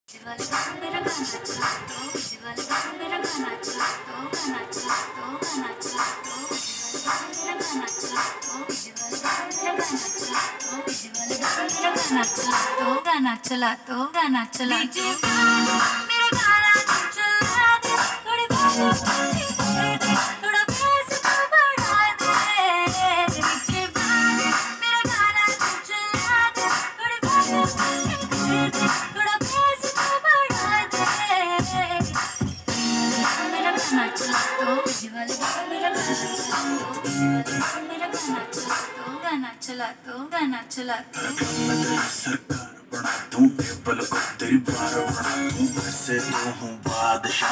मेरा गाना चला दो, मेरा गाना चला दो, गाना चला दो, गाना चला दो, मेरा गाना चला दो, मेरा गाना चला दो, मेरा गाना चला दो, गाना चला दो, गाना चला दो, मेरा गाना चला दे, थोड़ी बात कर दे, थोड़ा बेस तो बढ़ा दे, नीचे बात, मेरा गाना चला दे, थोड़ी बात कर दे, थोड़ा बेस तो बढ़ा दे, मेरा गाना चला दो, मेरा गाना चला दो, मेरा गाना चला दो, गाना चला दो, गाना चला दो। सरकार बना दूं टेबल को तेरी बार बना दूं वैसे तो हूँ बादशाह।